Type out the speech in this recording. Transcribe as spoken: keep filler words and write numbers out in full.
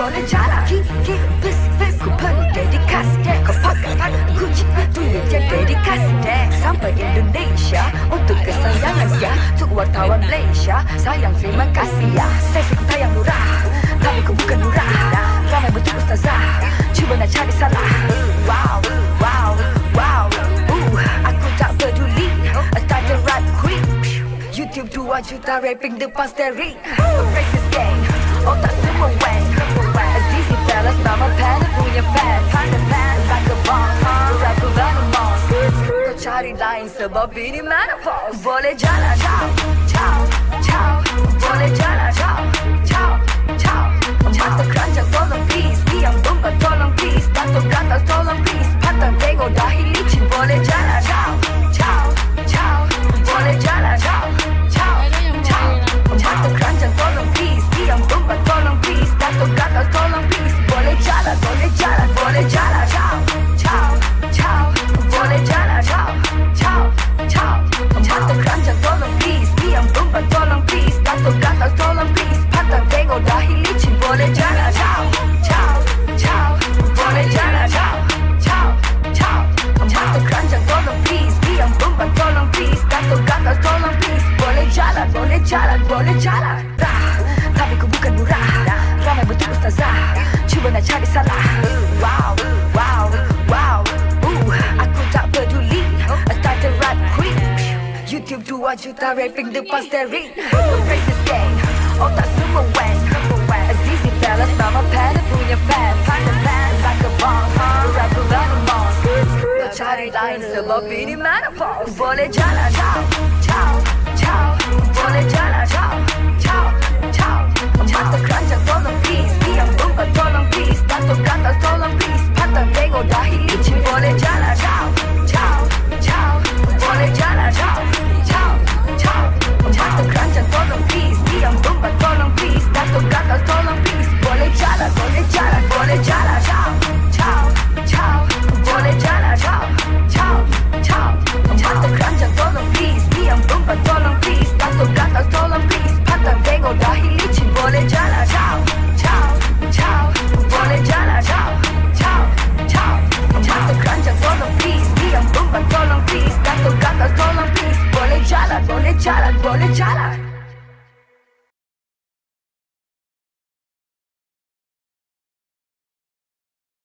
boleh jalan. Gigi, bis, bis, ku penuh dedikasi deh. Kau pakai Gucci, duit je dedikasi deh. Sampai Indonesia untuk kesayangan saya. Untuk wartawan Malaysia, sayang terima kasih ya. Sesi ku tayang lurah, tapi ku bukan lurah. Ramai betul ustazah, cuba nak cari salah. Wow, wow, wow. Uh, aku tak peduli, title rap queen. YouTube dua juta rapping depan steering. Racist gang, otak semua wang. Azizi fellas, nama pen punya fan. Panda fan, like a boss. Rapper venomous. Kau cari lain sebab ini menopause. Boleh jalan, ciao, ciao, ciao. Boleh jalan, ciao, ciao, ciao. Mata keranjang tolong please, diam bumbat tolong please. Datuk gatal tolong please, pantang tengok dahi licin. Boleh jalan, ciao, ciao, ciao. Boleh jalan, ciao, ciao, ciao. Mata keranjang tolong please, diam bumbat tolong please. Datuk gatal tolong please. Boleh jalan, boleh jalan, boleh jalan, ciao, ciao, ciao. Boleh jalan, ciao, ciao, ciao. Mata keranjang tolong please, diam bumbat tolong please. Datuk gatal tolong please, pantang tengok dahi licin. Boleh jalan, ciao, ciao, ciao. Boleh jalan, ciao, ciao, ciao. Mata keranjang tolong please, diam bumbat tolong please. Datuk gatal tolong please. Boleh jalan, boleh jalan, boleh jalan. Rah, tapi ku bukan murah. Ramai betul ustazah, cuba nak cari salah. Wow, wow, wow. Uh, aku tak peduli, title rap queen. YouTube dua juta rapping depan steering. Racist gang, otak semua wang. Azizi fellas, nama pen punya fan. Panda fan, like a boss. Rapper venomous. Kau cari lain sebab ini menopause. Boleh jalan, ciao, ciao, ciao. Boleh jalan, ciao, ciao, ciao. Mata keranjang tolong please, diam bumbat tolong please. Datuk gatal tolong please, pantang tengok dahi licin. Boleh jalan, ciao, ciao, ciao. Boleh jalan, ciao, ciao, ciao. Mata keranjang tolong please, diam bumbat tolong please. Datuk gatal tolong please. Boleh jalan, boleh jalan, boleh jalan, ciao, ciao, ciao. Boleh jalan, ciao, ciao, ciao. Mata keranjang tolong please, diam bumbat tolong please. Datuk gatal tolong please, pantang tengok dahi licin. Boleh jalan, ciao, ciao, ciao. Boleh jalan, ciao, ciao, ciao. Mata keranjang tolong please, diam bumbat tolong please. Datuk gatal tolong please. Boleh jalan, boleh jalan, boleh jalan.